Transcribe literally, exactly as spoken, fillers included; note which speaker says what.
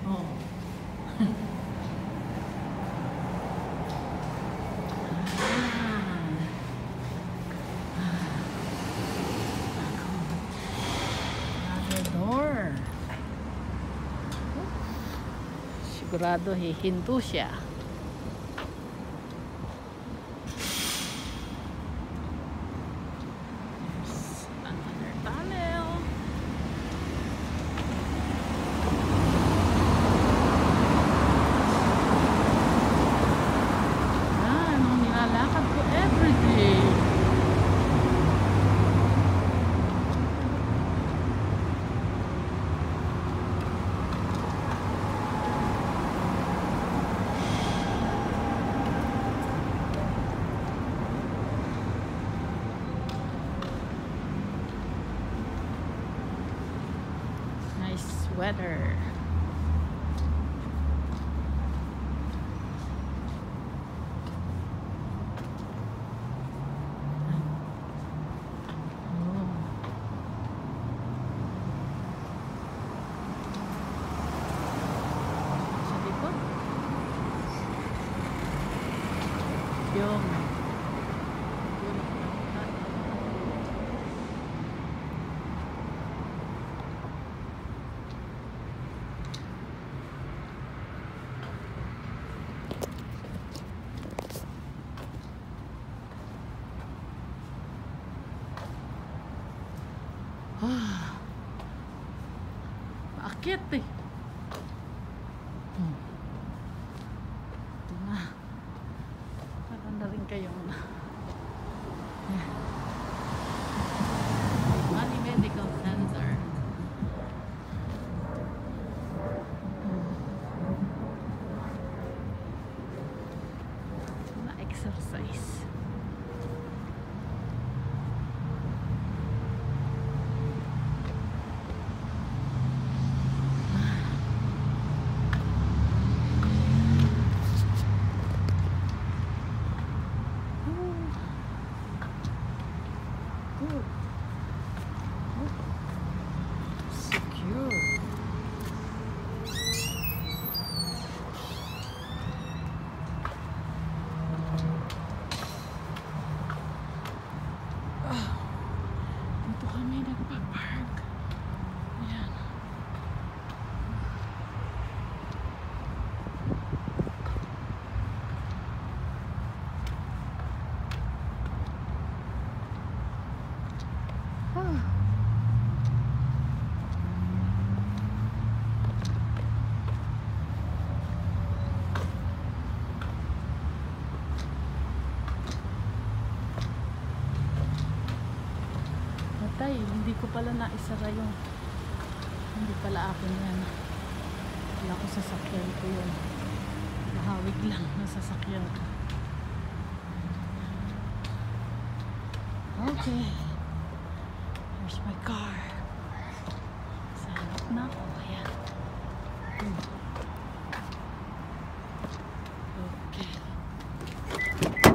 Speaker 1: Oh. Sigurado hihinto siya. There's another tunnel. Ah, anong nilalakad ko everyday. Weather. Sa likod. Yung ah, maakyat eh. Hmm. Ito na. Parang na rin kayong yeah. Money Medical Center. Hmm. Na exercise. Secure. Ah, dito kami nagpa-park. Ayan. Ah. Patay, hindi ko pala naisara yung hindi pala akin yan. Wala ko sasakyan ko yun. Mahawig lang na sasakyan ko. Okay, here's my car. Sa harap na ako. Ayan. Okay.